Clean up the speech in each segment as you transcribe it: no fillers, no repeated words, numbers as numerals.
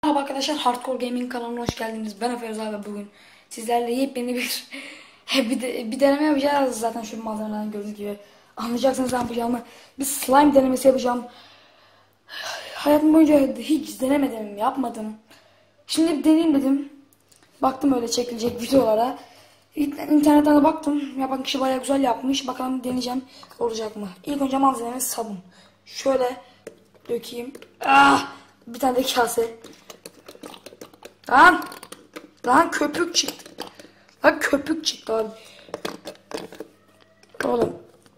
Merhaba arkadaşlar, Hardcore Gaming kanalına hoş geldiniz. Ben Efe Özal ve bugün sizlerle yepyeni bir bir deneme yapacağız. Zaten şu malzemelerden gördüğünüz gibi anlayacaksınız ne yapacağımı. Bir slime denemesi yapacağım. Hayatım boyunca hiç denemedim, yapmadım. Şimdi bir deneyeyim dedim. Baktım öyle çekilecek videolara. İnternetten de baktım. Yapan kişi bayağı güzel yapmış. Bakalım deneyeceğim, olacak mı? İlk önce malzememiz sabun. Şöyle dökeyim. Bir tane de kase. Lan köpük çıktı. Lan köpük çıktı abi. Oğlum.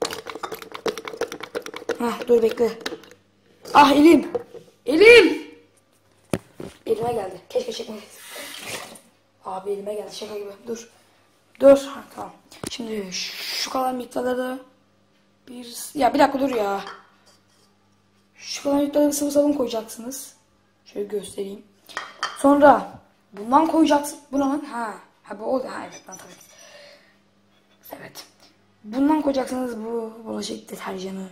Dur bekle. Elim. Elime geldi. Keşke çekmeyeydim. Abi elime geldi şaka gibi. Dur. Tamam. Şimdi şu kadar miktarda bir dakika dur ya. Şu kadar miktarda sıvı sabun koyacaksınız. Şöyle göstereyim. Sonra bundan koyacaksın. Bu ne lan? Bu oldu. Evet lan tabii. Evet. Bundan koyacaksınız bu bulaşık deterjanı.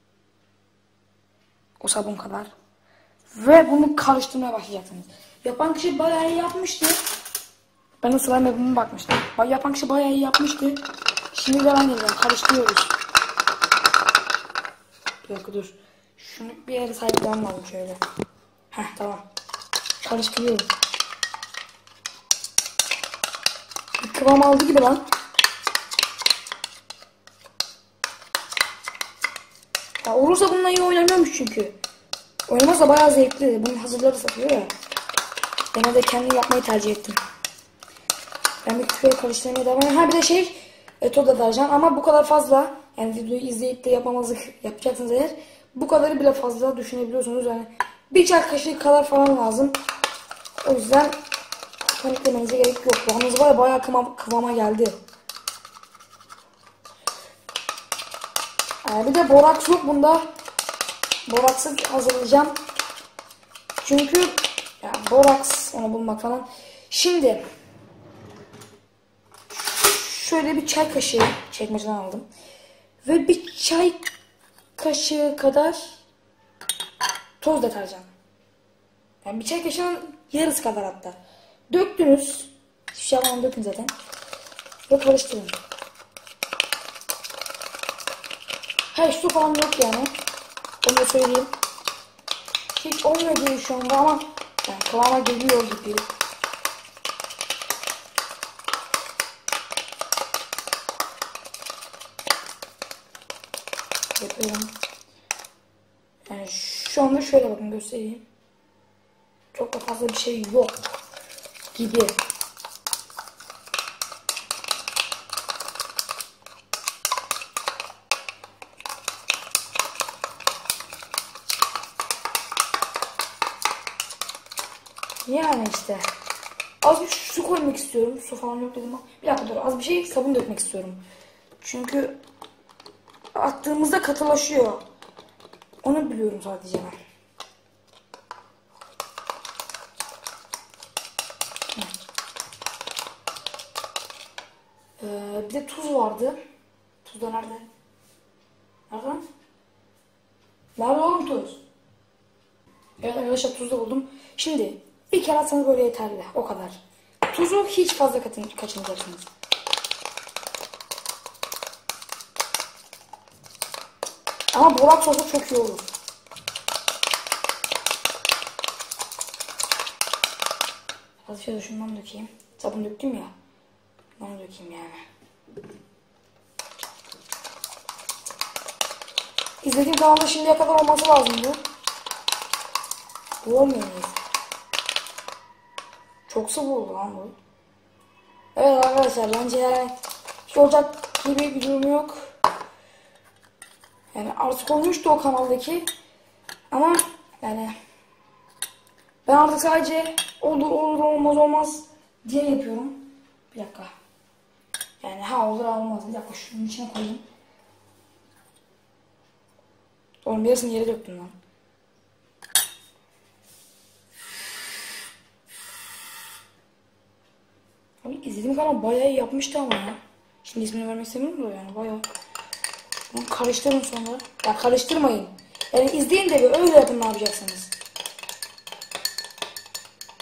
O sabun kadar. Ve bunu karıştırmaya başlayacaksınız. Yapan kişi bayağı iyi yapmıştı. Ben de slime yapımına bakmıştım. Yapan kişi bayağı iyi yapmıştı. Şimdi de ben geleceğim. Karıştırıyoruz. Bir dakika dur. Şunu bir yere sahiplenmem lazım şöyle. Tamam. Karıştırıyorum. Bir kıvam aldı gibi lan. Olursa bununla iyi oynamıyormuş çünkü. Oynamazsa bayağı zevkli. Bunun hazırları satıyor ya. Ben de kendim yapmayı tercih ettim. Ben bir şöyle karıştırmaya devam ediyorum. Bir de Eto deterjan ama bu kadar fazla. Yani videoyu izleyip de yapamazlık yapacaksınız eğer. Bu kadarı bile fazla düşünebiliyorsunuz. Yani bir çay kaşığı kadar falan lazım. O yüzden paniklemenize gerek yok. Yalnız bayağı kıvama geldi. Bir de boraks yok bunda. Boraksı hazırlayacağım. Çünkü boraks onu bulmak falan. Şimdi şöyle bir çay kaşığı çekmeceden aldım. Ve bir çay kaşığı kadar toz deterjan. Yani bir çay kaşığının yarısı kadar hatta. Döktünüz. Hiçbir şey yapmadan dökün zaten. Ve karıştırın. Su falan yok yani. Onu da söyleyeyim. Hiç olmuyor gibi şu anda ama kıvama geliyor gibi. Yapıyorum. Yani şu anda şöyle bakın göstereyim. Çok da fazla bir şey yok gibi. Yani işte. Az bir su koymak istiyorum. Su falan yok dedim ama. Bir dakika dur. Az bir sabun dökmek istiyorum. Çünkü attığımızda katılaşıyor. Onu biliyorum sadece ben. Bir de tuz vardı. Tuz da nerede? Nereden? Nerede oğlum tuz? Evet arkadaşlar tuz da buldum. Şimdi bir kere atsanız böyle yeterli. O kadar. Tuzu hiç fazla kaçırmayacaksınız. Ama boraks olsa çok iyi olur. Az şöyle şundan dökeyim. Sabun döktüm ya. Onu dökeyim yani. İzlediğim kanalda şimdiye kadar olması lazımdı. Bu olmuyor muyuz? Çok sıvı oldu lan bu. Evet arkadaşlar bence hiç olacak gibi bir durum yok. Yani artık olmuştu o kanaldaki. Ama yani ben artık sadece olur olmaz diye yapıyorum. Bir dakika. Yani olur olmaz. Bir dakika şunun içine koyayım. Oğlum yarısını yere döktüm lan. Abi izlediğim kanal bayağı iyi yapmıştı ama ya. Şimdi ismini vermek istemiyorum da yani bayağı. Bunu karıştırın sonra. Ya karıştırmayın. Yani izleyin de öyle yapın ne yapacaksınız.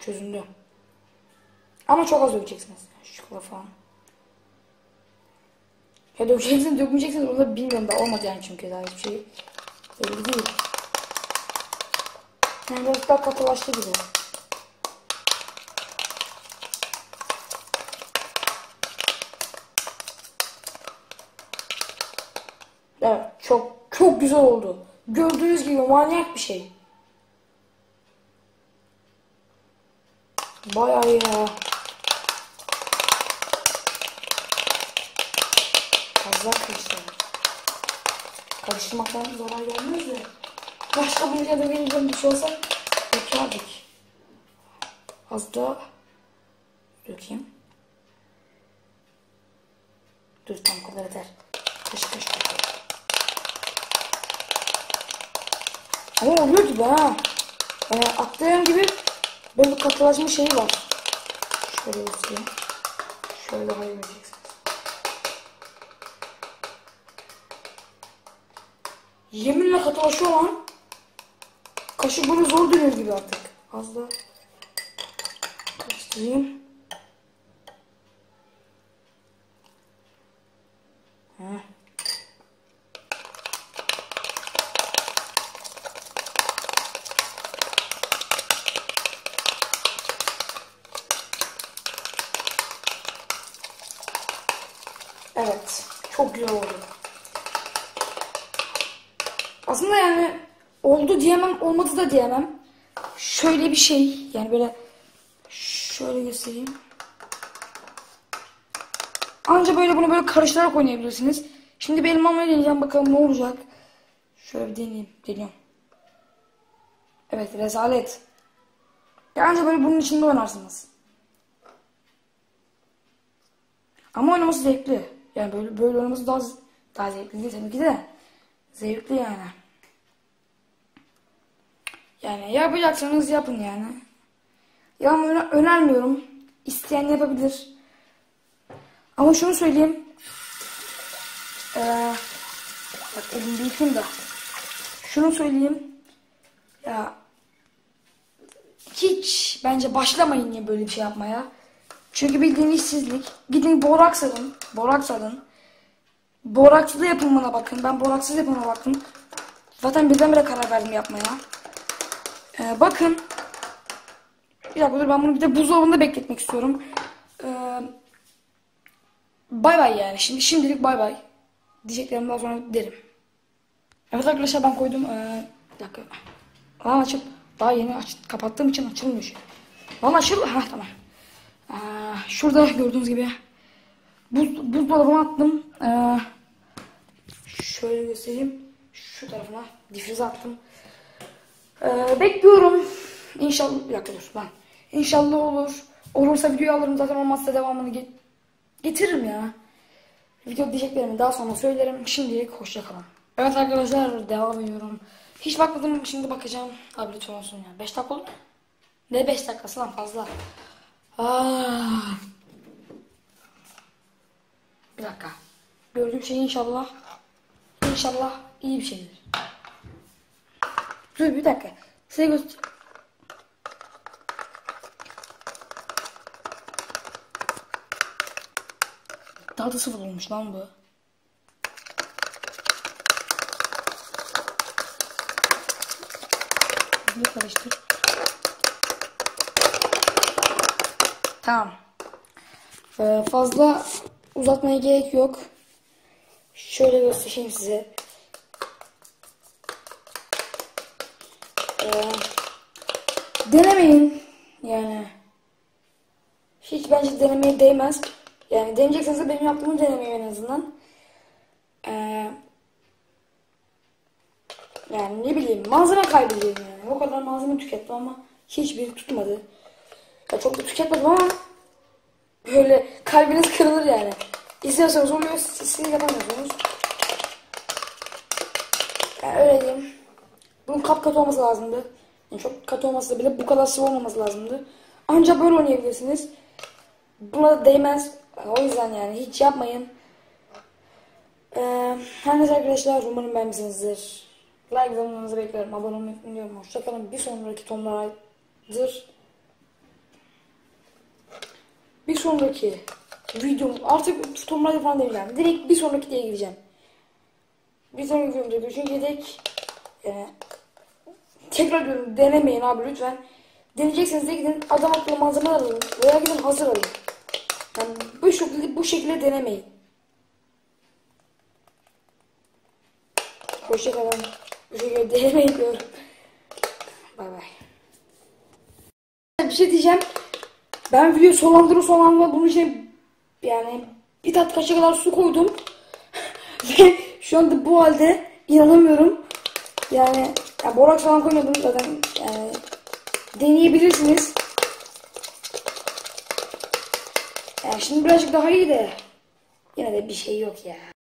çözündü. Ama çok az dökeceksiniz. Şu kadar falan. Ya dökeceksiniz, dökmeyeceksiniz onu da bilmiyorum da olmadı yani çünkü daha hiçbir şey belli değil. Yani biraz daha katılaştı gibi. Evet, çok güzel oldu. Gördüğünüz gibi manyak bir şey. Bayağı iyi ya. Fazla karıştırdım. Karıştırmaktan zarar gelmez de. Başka bir yerde vereceğim bir şey olsa dökerdik. Az da dökeyim. Dur tam kadar yeter. Kaşık kaşık. Ama oluyor gibi ha. Attığım gibi böyle bir katılaşma şeyi var. Şöyle göstereyim. Şöyle daha iyi göreceksiniz. Yeminle katılaşıyor lan. Kaşık böyle zor dönüyor gibi artık. Az da karıştırayım. Evet. Çok güzel oldu. Aslında yani oldu diyemem, olmadı da diyemem. Şöyle bir şey. Yani böyle şöyle göstereyim. Anca böyle bunu böyle karıştırarak oynayabilirsiniz. Şimdi bir elmamla deneyeceğim. Bakalım ne olacak. Şöyle bir deneyeyim. Deniyorum. Evet, rezalet. Ya anca böyle bunun içinde oynarsınız. Ama oynaması zevkli. Yani böyle oynaması daha zevkli değil tabii ki de. Zevkli yani. Yani yapacaksanız yapın yani. Ya önermiyorum. İsteyen yapabilir. Ama şunu söyleyeyim. Bak elimde yıkayım da. Şunu söyleyeyim. Ya hiç bence başlamayın ya böyle bir şey yapmaya. Çünkü bildiğin işsizlik. Gidin boraks alın. Boraks alın. Borakslı yapımına bakın. Ben boraksız yapımına baktım. Zaten birdenbire karar verdim yapmaya. Bakın. Bir dakika dur, ben bunu bir de buzdolabında bekletmek istiyorum. Bay bay yani. Şimdilik bay bay. Diyeceklerim daha sonra derim. Evet arkadaşlar, ben koydum. Bir dakika. Lan açıp daha yeni kapattığım için açılmıyor şey. Lan açıl. Ha tamam. Şurada gördüğünüz gibi buzdolabına attım. Şöyle göstereyim. Şu tarafına difrize attım. Bekliyorum. İnşallah bir dakika dur lan. İnşallah olur. Olursa videoyu alırım, zaten olmazsa devamını getiririm ya. Video diyeceklerimi daha sonra söylerim. Şimdilik hoşça kalın. Evet arkadaşlar, devam ediyorum. Hiç bakmadım, şimdi bakacağım. Abi lütfen olsun ya. 5 dakika oldu. Ne 5 dakikası lan, fazla. Bir dakika. Gördüğüm şey inşallah iyi bir şeydir. Dur bir dakika. Size göster. Daha da sıfır olmuş lan bu. Bir karıştır. Tamam. Fazla uzatmaya gerek yok. Şöyle göstereyim size. Denemeyin. Yani hiç bence denemeye değmez. Yani deneyecekseniz de benim yaptığımı denemeyin en azından. Yani ne bileyim, malzeme kaybediyorum yani. O kadar malzeme tükettim ama hiçbiri tutmadı. Ya çok da tüketmedim ama böyle kalbiniz kırılır yani. İstiyorsanız oluyor, siz yapamıyorsunuz. Yani öyle diyeyim. Bunun katı olması lazımdı. Yani çok katı olmasa bile bu kadar sıvı olmaması lazımdı. Ancak böyle oynayabilirsiniz. Buna da değmez. O yüzden yani hiç yapmayın. Her neyse arkadaşlar, umarım beğenmişsinizdir. Like zamanınızı bekliyorum. Abone olmayı unutmayın. Hoşçakalın. Bir sonraki tonlardır. bir sonraki videom artık tutumları falan demeyeceğim. Direkt bir sonraki diye gideceğim. Bir sonraki videomda görüşünceye dek tekrar diyorum, denemeyin abi lütfen. Deneyecekseniz de gidin adam akıllı malzemeler alın veya gidin hazır alın. Yani bu şekilde denemeyin. Hoşçakalın. Bu şekilde denemeyin diyorum. Bay bay. Bir şey diyeceğim. Ben video sonlandırma bunun için yani bir tat kaşığı kadar su koydum. Ve şu anda bu halde inanamıyorum. Yani ya boraks falan koymadım zaten. Yani deneyebilirsiniz. Yani şimdi birazcık daha iyi de yine de bir şey yok ya.